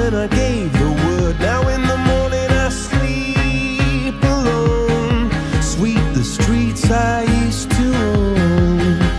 when I gave the word. Now in the morning I sleep alone. Sweep the streets I used to own.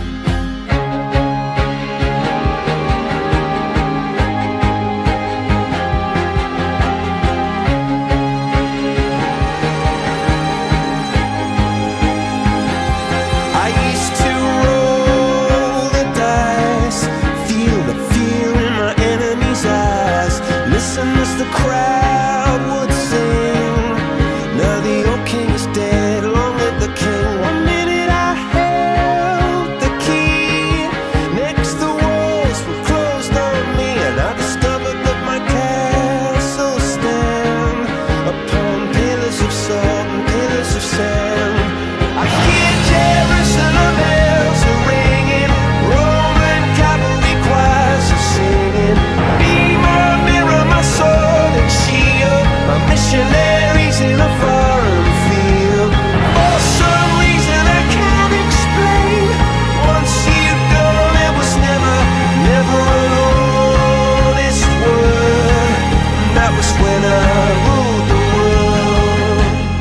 I used to roll the dice, feel the fear in my enemy's eyes, listen as the crowd would sing. Now the old king is dead, long live the king. One minute I held the key, next the walls were closed on me, and I discovered that my castle stand upon pillars of salt and pillars of sand. I hear Jerusalem bells are ringing, Roman cavalry choirs are singing. Be my mirror, my sword and shield, my missionaries in a foreign field. For some reason I can't explain, once you've gone it was never, never an honest word. And that was when I ruled the world.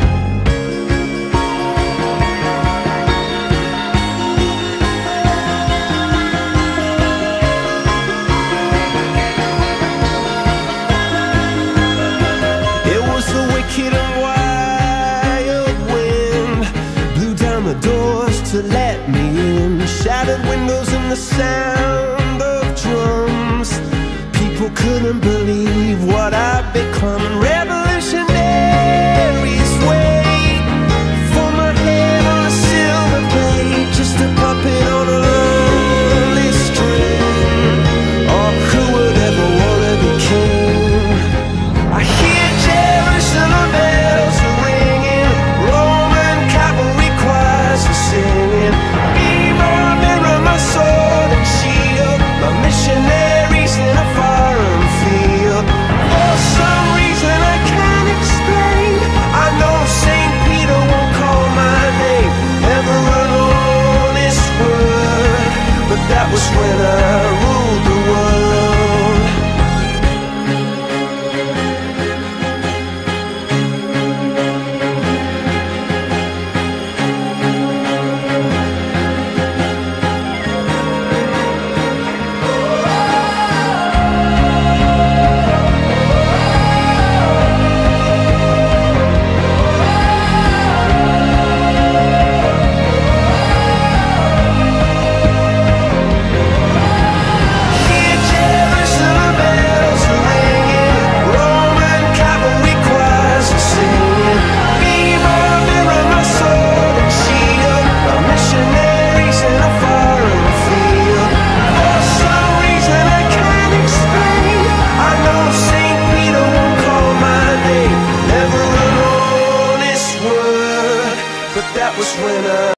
It was the wicked and wild wind, blew down the doors to let me in, shattered windows and the sound of drums. People couldn't believe what I'd become.